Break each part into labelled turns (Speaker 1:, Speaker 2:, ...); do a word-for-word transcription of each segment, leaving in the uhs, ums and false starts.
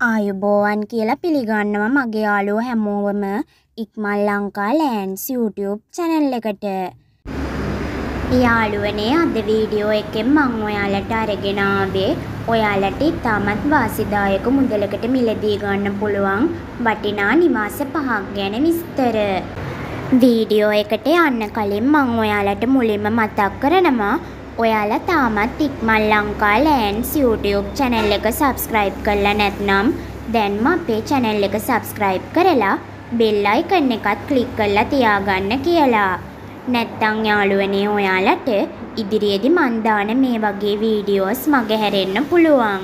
Speaker 1: ආයුබෝවන් කියලා පිළිගන්නවා මගේ යාළුවෝ හැමෝම ඉක්මන් ලංකා ලෑන්ඩ්ස් YouTube channel එකට. යාළුවනේ අද වීඩියෝ එකෙන් මම ඔයාලට අරගෙන ආවේ ඔයාලට ඉතාමත් වාසිදායක මුදලකට මිලදී ගන්න පුළුවන් වටිනා නිවාස පහක් ගැන විස්තර. වීඩියෝ එකට යන්න කලින් මම ඔයාලට මුලින්ම මතක් කරනවා ඔයාලා තාමත් ඉක්මන් ලංකා ලෑන්ඩ්ස් YouTube channel එක subscribe කරලා නැත්නම් දැන්ම අපේ channel එක subscribe කරලා bell icon එකත් click කරලා තියාගන්න කියලා. නැත්නම් යාළුවනේ ඔයාලට ඉදිරියේදී මන් දාන මේ වගේ වීඩියෝස් මගහැරෙන්න පුළුවන්.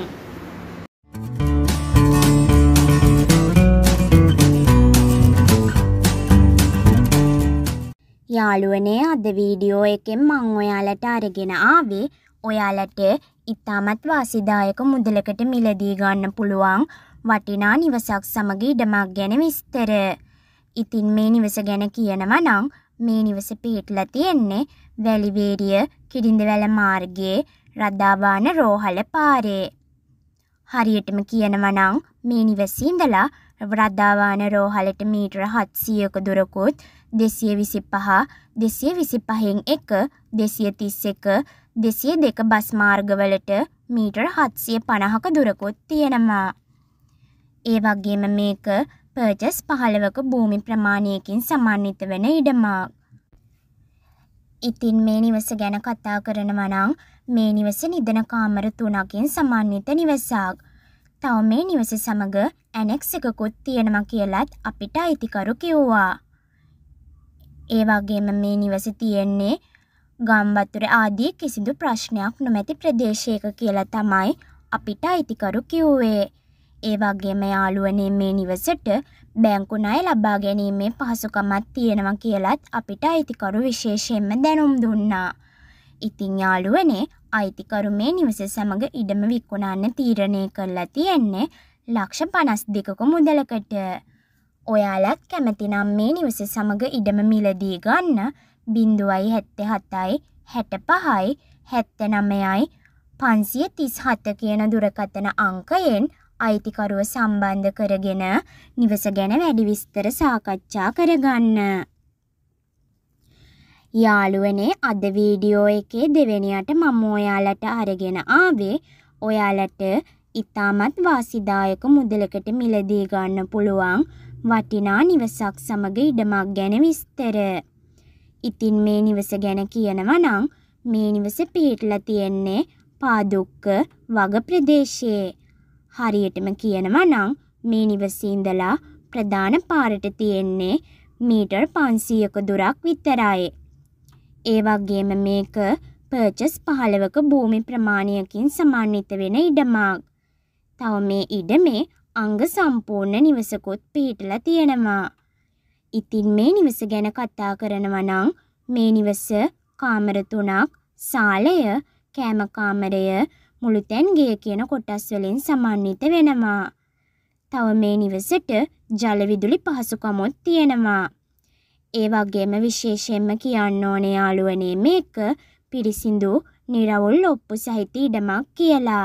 Speaker 1: යාළුවනේ අද වීඩියෝ එකෙන් මම ඔයාලට අරගෙන ආවේ ඔයාලට ඉතාමත් වාසිදායක මුදලකට මිලදී ගන්න පුළුවන් වටිනා නිවසක් සමග ඉඩමක් ගැන විස්තර. ඉතින් මේ නිවස ගැන කියනවා නම් මේ නිවස පිහිටලා තියෙන්නේ වැලිවේරිය කිරිඳිවැල මාර්ගයේ රදාවාන රෝහල පාරේ. හරියටම කියනවා නම් මේ නිවසේ ඉඳලා රදාවාන රෝහලට මීටර හත්සියයක දුරකුත් දෙසිය විසිපහ දෙසිය විසිපහෙන් එක දෙසිය තිස් එක දෙසිය දෙක බස් මාර්ගවලට මීටර හත්සිය පනහක දුරකුත් තියෙනවා. ඒ වගේම මේක පර්චස් පහළවක භූමි ප්‍රමාණයකින් සමන්විත වෙන ඉඩමක්. ඉතින් මේ නිවස ගැන කතා කරනවා නම් මේ නිවස නිදන කාමර තුනකින් සමන්විත නිවසක්. තව මේ නිවස සමග ඇනෙක්ස් එකකුත් තියෙනවා කියලත් අපිට අයිතිකරු කිව්වා. ඒ වගේම මේ නිවස තියෙන්නේ ගම්වතුර ආදී කිසිදු ප්‍රශ්නයක් නොමැති ප්‍රදේශයක කියලා තමයි අපිට අයිතිකරු කිව්වේ. ඒ වගේම යාළුවනේ මේ නිවසට බැංකු ණය ලබා ගැනීමේ පහසුකමක් තියෙනවා කියලත් අපිට අයිතිකරු විශේෂයෙන්ම දැනුම් දුන්නා. ඉතින් යාළුවනේ අයිතිකරු මේ නිවස සමග ඉඩම විකුණන්න තීරණය කරලා තියෙන්නේ ලක්ෂ පනස් දෙකක මුදලකට. ඔයාලත් කැමති නම් මේ නිවස සමග ඉඩම මිලදී ගන්න බිංදුවයි හැත්තෑ හතයි හැටපහයි හැත්තෑනවයයි පන්සිය තිස් හත කියන දුරකථන අංකයෙන් අයිතිකරුව සම්බන්ධ කරගෙන නිවස ගැන වැඩි විස්තර සාකච්ඡා කරගන්න. යාළුවනේ අද වීඩියෝ එකේ දෙවෙනියට මම ඔයාලට අරගෙන ආවේ ඔයාලට ඉතාමත් වාසිදායක මුදලකට මිලදී ගන්න පුළුවන් වටිනා නිවසක් සමග ඉඩමක් ගැන විස්තර. ඉතින් මේ නිවස ගැන කියනවා නම් මේ නිවස පිහිටලා තියෙන්නේ පාදුක්ක වග ප්‍රදේශයේ. හරියටම කියනවා නම් මේ නිවසේ ඉඳලා ප්‍රධාන පාරට තියෙන්නේ මීටර් පන්සීයක දුරක් විතරයි. ඒ වගේම මේක පර්චස් පහළවක භූමි ප්‍රමාණයකින් සමන්විත වෙන ඉඩමක්. තව මේ ඉඩමේ අංග සම්පූර්ණ නිවසකුත් පිහිටලා තියෙනවා. ඉතින් මේ නිවස ගැන කතා කරනවා නම් මේ නිවස කාමර තුනක්, සාලය, කෑම කාමරය, මුළුතැන් ගේ කියන කොටස් වලින් සමන්විත වෙනවා. තව මේ නිවසට ජල විදුලි පහසුකමුත් තියෙනවා. ඒ වගේම විශේෂයෙන්ම කියන්න ඕනේ යාළුවනේ මේක පිරිසිදු නිරවුල් ඔප්පු සහිත ඉඩමක් කියලා.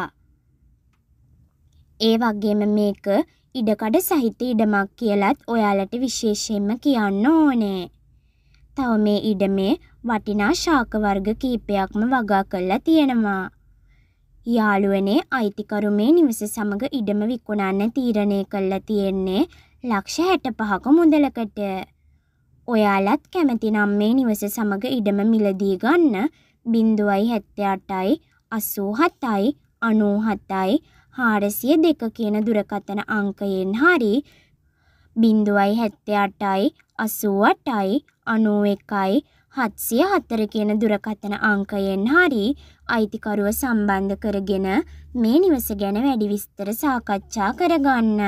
Speaker 1: ඒ වගේම මේක ඉඩකඩ සහිත ඉඩමක් කියලත් ඔයාලට විශේෂයෙන්ම කියන්න ඕනේ. තව මේ ඉඩමේ වටිනා ශාක වර්ග කීපයක්ම වගා කරලා තියෙනවා. යාළුවනේ අයිතිකරු මේ නිවස සමග ඉඩම විකුණන්න තීරණය කරලා තියෙන්නේ ලක්ෂ හැටපහක මුදලකට. ඔයාලත් කැමති නම් මේ නිවස සමග ඉඩම මිලදී ගන්න බිංදුවයි හැත්තෑ අටයි අසූ හතයි අනූ හතයි හාරසිය දෙක කියන දුරකථන අංකයෙන් හරි බිංදුවයි හැත්තෑ අටයි අසූ අටයි අනූ එකයි හත්සිය හතර කියන දුරකථන අංකයෙන් හරි අයිතිකරුව සම්බන්ධ කරගෙන මේ නිවස ගැන වැඩි විස්තර සාකච්ඡා කරගන්න.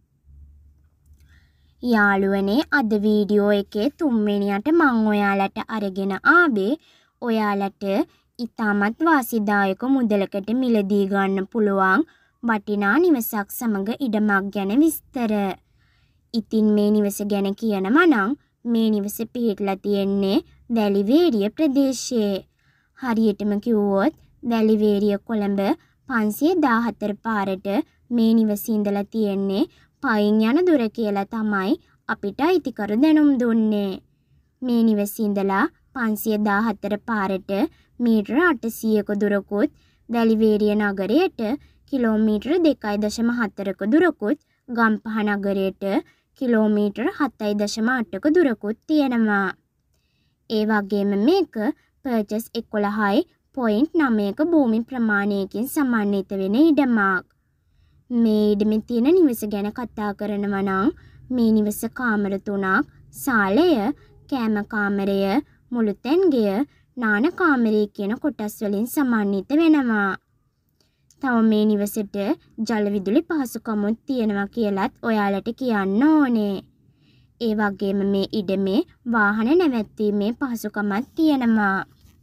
Speaker 1: යාළුවනේ අද වීඩියෝ එකේ තුන්වෙනියට මම ඔයාලට අරගෙන ආවේ ඔයාලට ඉතාමත් වාසිදායක මුදලකට මිලදී ගන්න පුළුවන් වටිනා නිවසක් සමග ඉඩමක් ගැන විස්තර. ඉතින් මේ නිවස ගැන කියනවා නම් මේ නිවස පිහිටලා තියෙන්නේ වැලිවේරිය ප්‍රදේශයේ. හරියටම කිව්වොත් වැලිවේරිය කොළඹ පන්සිය දාහතර පාරට මේ නිවස ඉඳලා තියෙන්නේ පයින් යන දුර කියලා තමයි අපිට අයිතිකරු දැනුම් දුන්නේ. මේ නිවස ඉඳලා පන්සිය දාහතර පාරට මීටර අටසීයක දුරකුත් වැලිවේරිය නගරයට කිලෝමීටර දෙකයි දශම හතරක දුරකුත් ගම්පහ නගරයට කිලෝමීටර හතයි දශම අටක දුරකුත් තියෙනවා. ඒ වගේම මේක පර්චස් එකොළහයි පොයින්ට් නවයක භූමි ප්‍රමාණයකින් සමන්විත වෙන ඉඩමක්. මේ ඉඩමේ තියෙන නිවස ගැන කතා කරනවා නම් මේ නිවස කාමර තුනක්, සාලය, කෑම කාමරය, මුළුතැන්ගෙය, නාන කාමරය කියන කොටස් වලින් සමන්විත වෙනවා. තව මේ නිවසට ජල විදුලි පහසුකමුත් තියෙනවා කියලත් ඔයාලට කියන්න ඕනේ. ඒ වගේම මේ ඉඩමේ වාහන නැවැත්වීමේ පහසුකමක් තියෙනවා.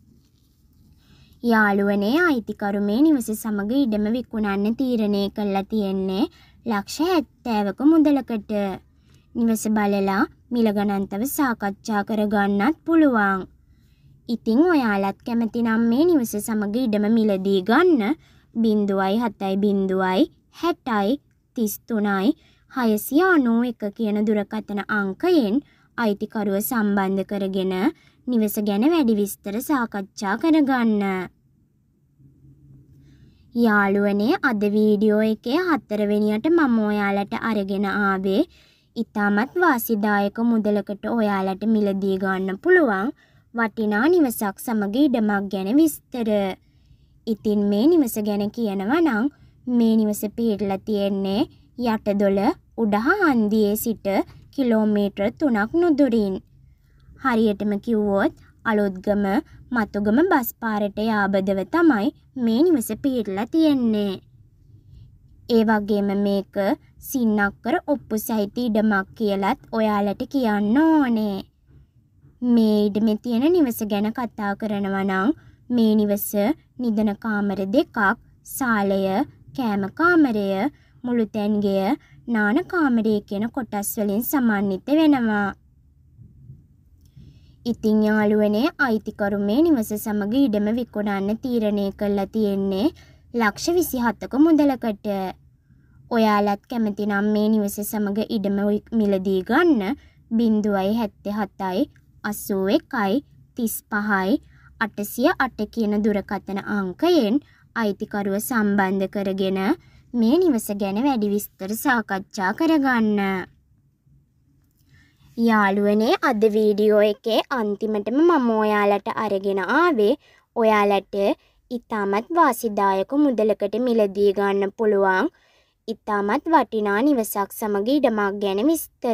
Speaker 1: යාළුවනේ අයිතිකරු මේ නිවස සමග ඉඩම විකුණන්න තීරණය කළා තියෙන්නේ ලක්ෂ හැත්තෑවක මුදලකට. නිවස බලලා මිල ගණන්තව සාකච්ඡා කරගන්නත් පුළුවන්. ඉතින් ඔයාලත් කැමති නම් මේ නිවස සමග ඉඩම මිලදී ගන්න බිංදුවයි හතයි බිංදුවයි හැටයි තිස් තුනයි හයසිය අනූ එක කියන දුරකථන අංකයෙන් අයිතිකරුව සම්බන්ධ කරගෙන නිවස ගැන වැඩි විස්තර සාකච්ඡා කරගන්න. යාළුවනේ අද වීඩියෝ එකේ හතරවෙනියට මම ඔයාලට අරගෙන ආවේ ඉතාමත් වාසිදායක මුදලකට ඔයාලට මිලදී ගන්න පුළුවන් වටිනා නිවසක් සමග ඉඩමක් ගැන විස්තර. ඉතින් මේ නිවස ගැන කියනවා නම් මේ නිවස පිහිටලා තියෙන්නේ යටදොල උඩහ හන්දියේ සිට කිලෝමීටර තුනක් නුදුරින්. හරියටම කිව්වොත් අලුත්ගම මතුගම බස් පාරට යාබදව තමයි මේ නිවස පිහිටලා තියෙන්නේ. ඒ වගේම මේක සින්නක්කර ඔප්පු සහිත ඉඩමක් කියලත් ඔයාලට කියන්න ඕනේ. මේ ඉඩමේ තියෙන නිවස ගැන කතා කරනවා නම් මේ නිවස නිදන කාමර දෙකක්, සාලය, කෑම කාමරය, මුළුතැන්ගෙය, නාන කාමරය කියන කොටස් වලින් සමන්විත වෙනවා. ඉතින් යාළුවනේ අයිතිකරු මේ නිවස සමග ඉඩම විකුණන්න තීරණය කළා තියෙන්නේ ලක්ෂ විසිහතක මුදලකට. ඔයාලත් කැමති නම් මේ නිවස සමග ඉඩම මිලදී ගන්න බිංදුවයි හැත්තෑ හතයි අසූ එකයි තිස් පහයි අටසිය අට කියන දුරකථන අංකයෙන් අයිතිකරුව සම්බන්ධ කරගෙන මේ නිවස ගැන වැඩි විස්තර සාකච්ඡා කරගන්න. යාළුවනේ අද වීඩියෝ එකේ අන්තිමටම මම ඔයාලට අරගෙන ආවේ ඔයාලට ඉතාමත් වාසිදායක මුදලකට මිලදී ගන්න පුළුවන් ඉතාමත් වටිනා නිවසක් සමග ඉඩමක් ගැන විස්තර.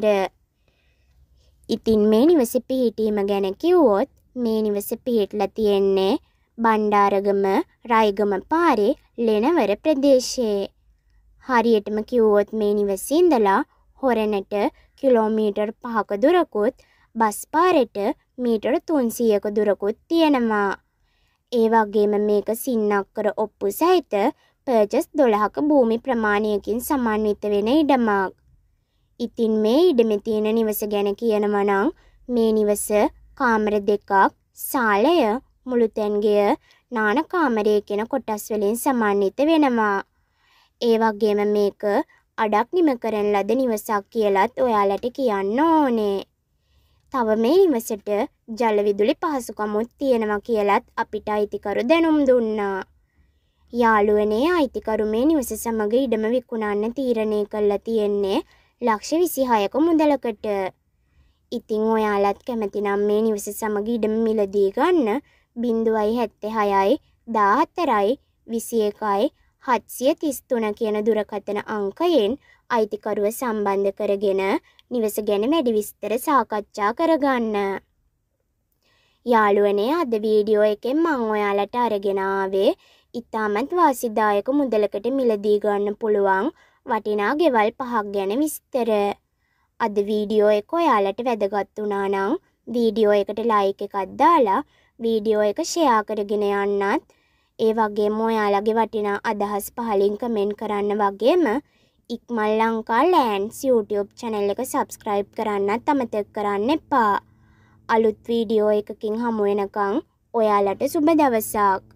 Speaker 1: ඉතින් මේ නිවස පිහිටීම ගැන කිව්වොත් මේ නිවස පිහිටලා තියෙන්නේ බණ්ඩාරගම රයිගම පාරේ ලෙනවර ප්‍රදේශයේ. හරියටම කිව්වොත් මේ නිවස ඉඳලා හොරණට කිලෝමීටර් පහක දුරකුත් බස් පාරට මීටර තුන්සීයක දුරකුත් තියෙනවා. ඒ වගේම මේක සින්නක්කර ඔප්පු සහිත පර්චස් දොළහක භූමි ප්‍රමාණයකින් සමන්විත වෙන ඉඩමක්. ඉතින් මේ ඉඩමේ තියෙන නිවස ගැන කියනවා නම් මේ නිවස කාමර දෙකක්, සාලය, මුළුතැන්ගෙය, නාන කාමරය කියන කොටස් වලින් සමන්විත වෙනවා. ඒ වගේම මේක අඩක් නිම කරන ලද නිවසක් කියලත් ඔයාලට කියන්න ඕනේ. තව මේ නිවසට ජල විදුලි පහසුකමුත් තියෙනවා කියලත් අපිට අයිතිකරු දැනුම් දුන්නා. යාළුවනේ අයිතිකරු මේ නිවස සමග ඉඩම විකුණන්න තීරණය කළා තියෙන්නේ ලක්ෂ විසිහයක මුදලකට. ඉතින් ඔයාලත් කැමති නම් මේ නිවස සමග ඉඩම මිලදී ගන්න බිංදුවයි හැත්තෑ හයයි දාහතරයි විසි එකයි හත්සිය තිස් තුන කියන දුරකථන අංකයෙන් අයිතිකරුව සම්බන්ධ කරගෙන නිවස ගැන වැඩි විස්තර සාකච්ඡා කරගන්න. යාළුවනේ අද වීඩියෝ එකෙන් මම ඔයාලට අරගෙන ආවේ ඉතාමත් වාසිදායක මුදලකට මිලදී ගන්න පුළුවන් වටිනා ගෙවල් පහක් ගැන විස්තර. අද වීඩියෝ එක ඔයාලට වැදගත් වුණා නම් වීඩියෝ එකට ලයික් එකක් දාලා වීඩියෝ එක ෂෙයා කරගෙන යන්නත්, ඒ වගේම ඔයාලගේ වටිනා අදහස් පහලින් කමෙන්ට් කරන්න වගේම ඉක්මල් ලංකා ලෑන්ඩ්ස් YouTube channel එක subscribe කරන්නත් අමතක කරන්න එපා. අලුත් වීඩියෝ එකකින් හමු වෙනකන් ඔයාලට සුබ දවසක්.